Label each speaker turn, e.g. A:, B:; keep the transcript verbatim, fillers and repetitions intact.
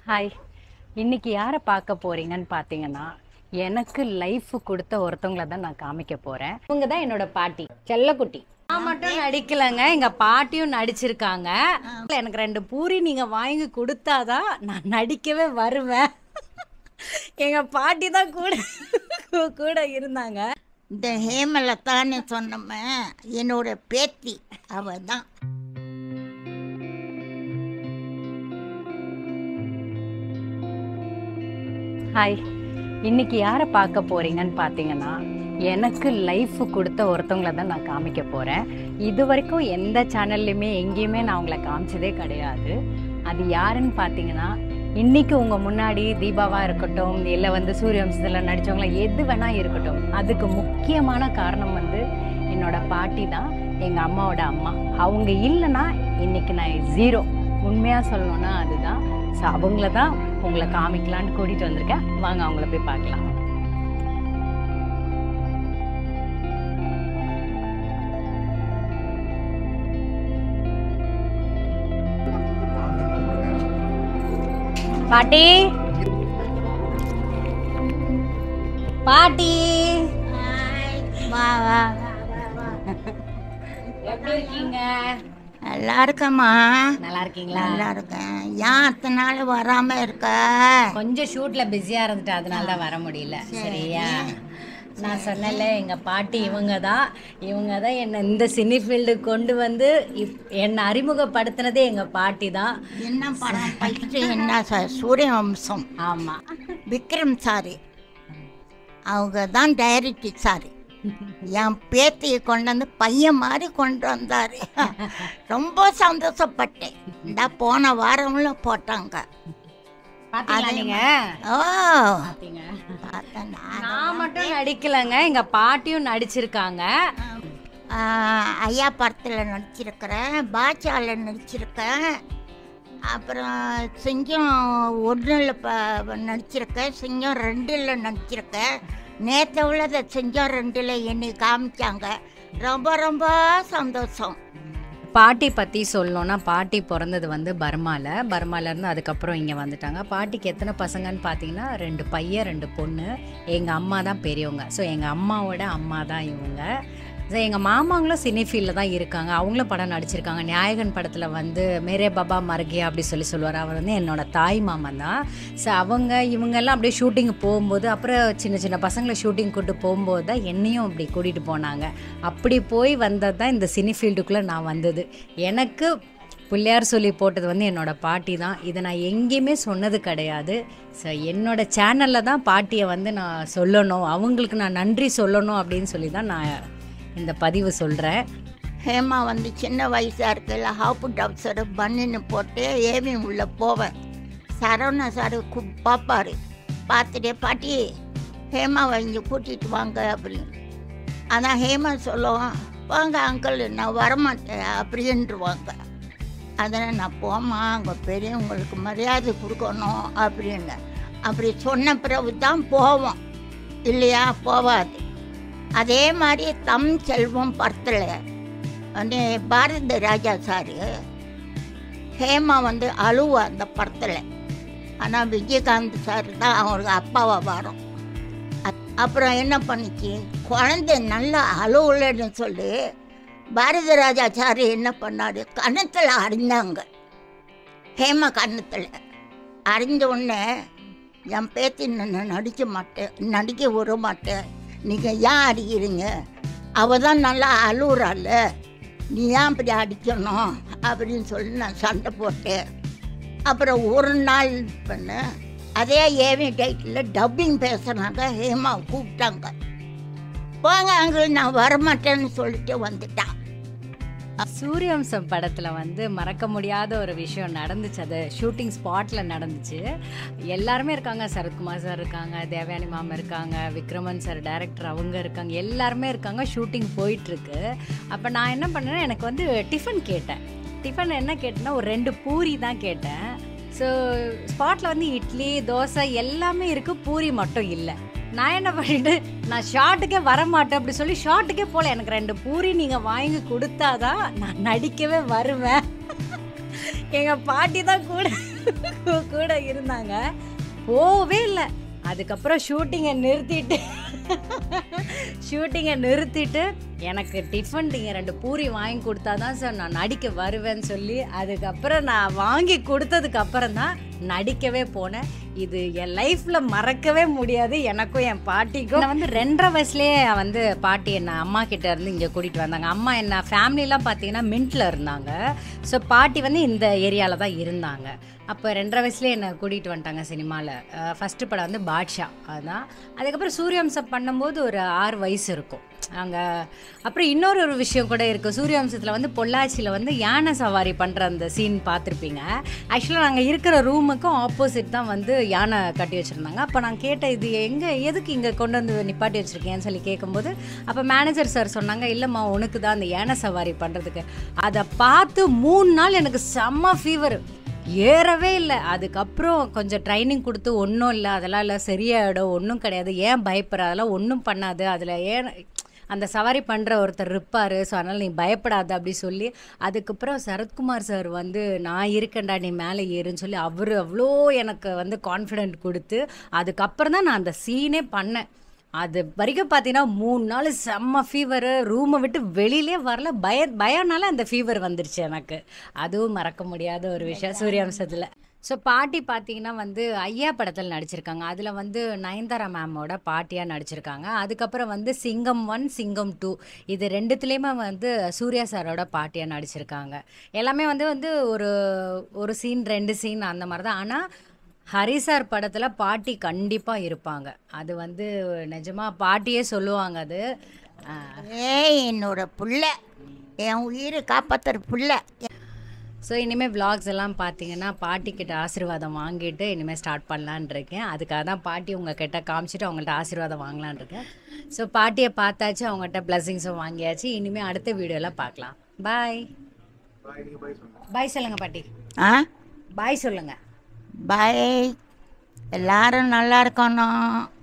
A: Hi, இன்னைக்கு யாரை பார்க்க போறீங்கன்னு பார்த்தீங்கன்னா, எனக்கு லைஃப் கொடுத்த ஒருத்தவங்கள தான் நான் காமிக்க போறேன். இவங்க தான் என்னோட பாட்டி செல்லக்குட்டி. நான் மட்டும் நடிக்கலங்க, எங்க பாட்டியும் நடிச்சிருக்காங்க. எனக்கு ரெண்டு பூரி நீங்க வாங்கி கொடுத்தாதான் நான் நடிக்கவே வருவேன். எங்க பாட்டி தான் கூட கூட இருந்தாங்க.
B: இந்த ஹேமலதான்னு சொன்னோமே என்னோட பேத்தி அவ தான்.
A: ஹாய், இன்னைக்கு யாரை பார்க்க போறீங்கன்னு பார்த்தீங்கன்னா, எனக்கு லைஃப் கொடுத்த ஒருத்தவங்கள தான் நான் காமிக்க போறேன். இது வரைக்கும் எந்த சேனல்லையுமே எங்கேயுமே நான் அவங்கள காமிச்சதே கிடையாது. அது யாருன்னு பார்த்தீங்கன்னா, இன்னைக்கு உங்க முன்னாடி தீபாவா இருக்கட்டும், இல்லை வந்து சூரியவம்சத்தில் நடிச்சவங்கள எது வேணா இருக்கட்டும், அதுக்கு முக்கியமான காரணம் வந்து என்னோட பாட்டி தான், எங்க அம்மாவோட அம்மா. அவங்க இல்லைன்னா இன்னைக்கு நான் ஜீரோ. உண்மையா சொல்லணும்னா அதுதான். ஸோ அவங்கள தான் உங்களை காமிக்கலான்னு கூட்டிட்டு வந்திருக்கேன். வாங்க அவங்கள போய் பார்க்கலாம். பாட்டி பாட்டி
B: வா வா
A: எப்படி இருக்கீங்க?
B: நல்லா இருக்கம்மா.
A: நல்லா இருக்கீங்களா?
B: நல்லா இருக்கேன். ஏன் அத்தனை நாள் வராம இருக்க?
A: கொஞ்சம் ஷூட்ல பிஸியா இருந்துட்டு அதனால தான் வர முடியல. சரியா? நான் சொன்னல, எங்க பாட்டி இவங்க தான். இவங்க தான் என்னை இந்த சினி ஃபீல்டுக்கு கொண்டு வந்து என்னை அறிமுகப்படுத்தினதே எங்க பாட்டி தான்.
B: என்ன படம் ஃபஸ்ட்டு? என்ன சார்? சூரியவம்சம்.
A: ஆமா,
B: விக்ரம் சாரி அவங்க தான் டைரக்டர் சாரி. என் பேத்தியை கொண்டு வந்து பையன் மாதிரி கொண்டு வந்தாரு. ரொம்ப சந்தோஷப்பட்டேன். இந்த போன வாரம்ல போட்டாங்க.
A: நீங்க
B: ஓ
A: பாத்தீங்க?
B: பார்த்தேன்.
A: நான் மட்டும் நடிக்கலங்க, எங்க பாட்டியும் நடிச்சிருக்காங்க.
B: ஐயா படத்தில் நடிச்சிருக்கிறேன், பாட்சாவில் நடிச்சிருக்கேன், அப்புறம் சிங்கம் ஒன்றில் ப நடிச்சிருக்கேன், சிங்கம் ரெண்டில் நடிச்சிருக்கேன். நேற்று உள்ளதை சிங்கம் ரெண்டில் என்னை காமிச்சாங்க. ரொம்ப ரொம்ப சந்தோஷம்.
A: பாட்டி பற்றி சொல்லணும்னா, பாட்டி பிறந்தது வந்து பர்மாவில். பர்மாலேருந்து அதுக்கப்புறம் இங்கே வந்துட்டாங்க. பாட்டிக்கு எத்தனை பசங்கன்னு பார்த்தீங்கன்னா, ரெண்டு பையன் ரெண்டு பொண்ணு. எங்கள் அம்மா தான் பெரியவங்க. ஸோ எங்கள் அம்மாவோட அம்மா தான் இவங்க. ஸோ எங்கள் மாமாங்களும் சினி ஃபீல்டில் தான் இருக்காங்க. அவங்களும் படம் நடிச்சிருக்காங்க. நாயகன் படத்தில் வந்து மேரே பாபா மர்கியா அப்படி சொல்லி சொல்லுவார். அவர் வந்து என்னோட தாய் மாமன் தான். ஸோ அவங்க இவங்கெல்லாம் அப்படியே ஷூட்டிங் போகும்போது, அப்புறம் சின்ன சின்ன பசங்களை ஷூட்டிங் கூட்டு போகும்போது தான் என்னையும் அப்படி கூட்டிகிட்டு போனாங்க. அப்படி போய் வந்தது தான் இந்த சினி ஃபீல்டுக்குள்ளே நான் வந்தது. எனக்கு பிள்ளையார் சொல்லி போட்டது வந்து என்னோட பாட்டி தான். இதை நான் எங்கேயுமே சொன்னது கிடையாது. ஸோ என்னோட சேனலில் தான் பாட்டியை வந்து நான் சொல்லணும், அவங்களுக்கு நான் நன்றி சொல்லணும் அப்படின்னு சொல்லி தான் நான் இந்த பதிவு சொல்கிறேன்.
B: ஹேமா வந்து சின்ன வயசாக இருக்குல்ல, ஹாப்பு டாப்ஸரு பண்ணின்னு போட்டு ஏவி உள்ளே போவேன். சரவணா சார் கு பார்ப்பார். பார்த்துட்டே, பாட்டி ஹேமாவை இங்கே கூட்டிகிட்டு வாங்க அப்படின்னு. அதான் ஹேமா சொல்லுவோம், வாங்க அங்கிள் நான் வரமாட்டேன் அப்படின்ட்டுருவாங்க. அதனால் நான் போமா, அங்கே பெரியவங்களுக்கு மரியாதை கொடுக்கணும் அப்படின்னு. அப்படி சொன்ன பிறகு தான் போவோம், இல்லையா போவாது. அதே மாதிரி தம் செல்வம் படத்தில் வந்து பாரதி ராஜா சார் ஹேமா வந்து அழுவா அந்த படத்தில். ஆனால் விஜயகாந்த் சார் தான் அவருக்கு அப்பாவை வரும். அப்புறம் என்ன பண்ணிச்சு, குழந்தை நல்லா அழுவலன்னு சொல்லி பாரதி ராஜா சார் என்ன பண்ணார், கன்னத்தில் அறிஞ்சாங்க. ஹேமா கன்னத்தில் அறிஞ்ச உடனே, என் பேத்தி நான் நடிக்க மாட்டேன், நடிக்க விட மாட்டேன், நீங்கள் ஏன் அடிக்கிறீங்க, அவள் தான் நல்லா அழுகுறாள், நீ ஏன் அப்படி அடிக்கணும் அப்படின்னு சொல்லி நான் சண்டை போட்டேன். அப்புறம் ஒரு நாள் பண்ண அதே ஏவி டைட்டில் டப்பிங் பேசுனாங்க. ஹேமாவை கூப்பிட்டாங்க, போங்க அங்கே நான் வரமாட்டேன்னு சொல்லிட்டு வந்துட்டான்.
A: சூரியவம்சம் படத்தில் வந்து மறக்க முடியாத ஒரு விஷயம் நடந்துச்சு. அது ஷூட்டிங் ஸ்பாட்டில் நடந்துச்சு. எல்லாருமே இருக்காங்க, சரத்குமார் சார் இருக்காங்க, தேவயானி மாமா இருக்காங்க, விக்ரமன் சார் டைரக்டர் அவங்க இருக்காங்க, எல்லாருமே இருக்காங்க. ஷூட்டிங் போயிட்டுருக்கு. அப்போ நான் என்ன பண்ணேன்னா, எனக்கு வந்து டிஃபன் கேட்டேன். டிஃபன் என்ன கேட்டேன்னா, ஒரு ரெண்டு பூரி தான் கேட்டேன். ஸோ ஸ்பாட்டில் வந்து இட்லி தோசை எல்லாமே இருக்குது, பூரி மட்டும் இல்லை. நான் என்ன பண்ணிட்டு, நான் ஷார்ட்டுக்கே வரமாட்டேன் அப்படி சொல்லி ஷார்ட்டுக்கே போகல. எனக்கு ரெண்டு பூரி நீங்கள் வாங்கி கொடுத்தாதான் நான் நடிக்கவே வருவேன். எங்கள் பாட்டி தான் கூட கூட இருந்தாங்க. போவே இல்லை. அதுக்கப்புறம் ஷூட்டிங்கை நிறுத்திட்டு ஷூட்டிங்கை நிறுத்திட்டு எனக்கு டிஃபன் நீங்கள் ரெண்டு பூரி வாங்கி கொடுத்தா தான் சார் நான் நடிக்க வருவேன்னு சொல்லி அதுக்கப்புறம் நான் வாங்கி கொடுத்ததுக்கப்புறம் தான் நடிக்கவே போனேன். இது என் லைஃப்பில் மறக்கவே முடியாது எனக்கும் என் பாட்டிக்கும். நான் வந்து ரெண்டரை வயசுலேயே வந்து பாட்டி என்னை அம்மா கிட்டே இருந்து இங்கே கூட்டிகிட்டு வந்தாங்க. அம்மா என்ன ஃபேமிலிலாம் பார்த்தீங்கன்னா மின்ட்டில் இருந்தாங்க. ஸோ பாட்டி வந்து இந்த ஏரியாவில் தான் இருந்தாங்க. அப்போ ரெண்டரை வயசுலேயே என்னை கூட்டிகிட்டு வந்துட்டாங்க சினிமாவில். ஃபஸ்ட்டு படம் வந்து பாட்ஷா அதுதான். அதுக்கப்புறம் சூரியவம்சம் பண்ணும்போது ஒரு ஆறு வயசு இருக்கும் அங்கே. அப்புறம் இன்னொரு ஒரு விஷயம் கூட இருக்குது. சூரியவம்சத்தில் வந்து பொள்ளாச்சியில் வந்து யானை சவாரி பண்ணுற அந்த சீன் பார்த்துருப்பீங்க. ஆக்சுவலாக நாங்கள் இருக்கிற ரூமுக்கும் ஆப்போசிட் தான் வந்து யானை கட்டி வச்சுருந்தாங்க. அப்போ நான் கேட்டேன், இது எங்கே எதுக்கு இங்கே கொண்டு வந்து நிப்பாட்டி வச்சுருக்கேன்னு சொல்லி கேட்கும்போது அப்போ மேனேஜர் சார் சொன்னாங்க, இல்லைம்மா உனக்கு தான் அந்த யானை சவாரி பண்ணுறதுக்கு. அதை பார்த்து மூணு நாள் எனக்கு செம்ம ஃபீவர், ஏறவே இல்லை. அதுக்கப்புறம் கொஞ்சம் ட்ரைனிங் கொடுத்து ஒன்றும் இல்லை, அதெல்லாம் இல்லை, சரியாயிடும், ஒன்றும் கிடையாது, ஏன் பயப்படுற, அதெல்லாம் ஒன்றும் பண்ணாது, அதில் ஏன் அந்த சவாரி பண்ணுற ஒருத்தர் இருப்பார், ஸோ அதனால் நீ பயப்படாத அப்படி சொல்லி அதுக்கப்புறம் சரத்குமார் சார் வந்து நான் இருக்கேன்டா நீ மேலே ஏறுன்னு சொல்லி அவர் அவ்வளோ எனக்கு வந்து கான்ஃபிடென்ட் கொடுத்து அதுக்கப்புறம் தான் நான் அந்த சீனே பண்ணேன். அது வரைக்கும் பார்த்தீங்கன்னா மூணு நாள் செம்ம ஃபீவரு, ரூமை விட்டு வெளியிலே வரல, பய பயம்னால அந்த ஃபீவர் வந்துருச்சு எனக்கு. அதுவும் மறக்க முடியாத ஒரு விஷயம் சூரியவம்சத்தில். ஸோ பாட்டி பார்த்தீங்கன்னா வந்து ஐயா படத்தில் நடிச்சிருக்காங்க. அதில் வந்து நயன்தாரா மேமோட பாட்டியாக நடிச்சிருக்காங்க. அதுக்கப்புறம் வந்து சிங்கம் ஒன் சிங்கம் டூ இது ரெண்டுத்துலேயுமே வந்து சூர்யா சாரோட பாட்டியாக நடிச்சிருக்காங்க. எல்லாமே வந்து வந்து ஒரு ஒரு சீன் ரெண்டு சீன் அந்த மாதிரி தான். ஆனால் ஹரிசார் படத்தில் பாட்டி கண்டிப்பாக இருப்பாங்க. அது வந்து நிஜமாக பாட்டியே சொல்லுவாங்க. அது
B: ஏய் என்னோட புள்ள, என் உயிரை காப்பாற்றுற புள்ள.
A: ஸோ இனிமேல் விலாக்ஸ் எல்லாம் பார்த்தீங்கன்னா பாட்டிக்கிட்ட ஆசீர்வாதம் வாங்கிட்டு இனிமேல் ஸ்டார்ட் பண்ணலான் இருக்கேன். அதுக்காக தான் பாட்டி உங்கள் கிட்ட காமிச்சிட்டு அவங்கள்ட்ட ஆசீர்வாதம் வாங்கலான் இருக்கேன். ஸோ பாட்டியை பார்த்தாச்சு, அவங்கள்ட்ட பிளஸிங்ஸும் வாங்கியாச்சு. இனிமேல் அடுத்த வீடியோவில் பார்க்கலாம். பாய் பாய் சொல்லுங்கள் பாட்டி.
B: ஆ
A: பாய் சொல்லுங்கள்.
B: பாய், எல்லாரும் நல்லா இருக்கணும்.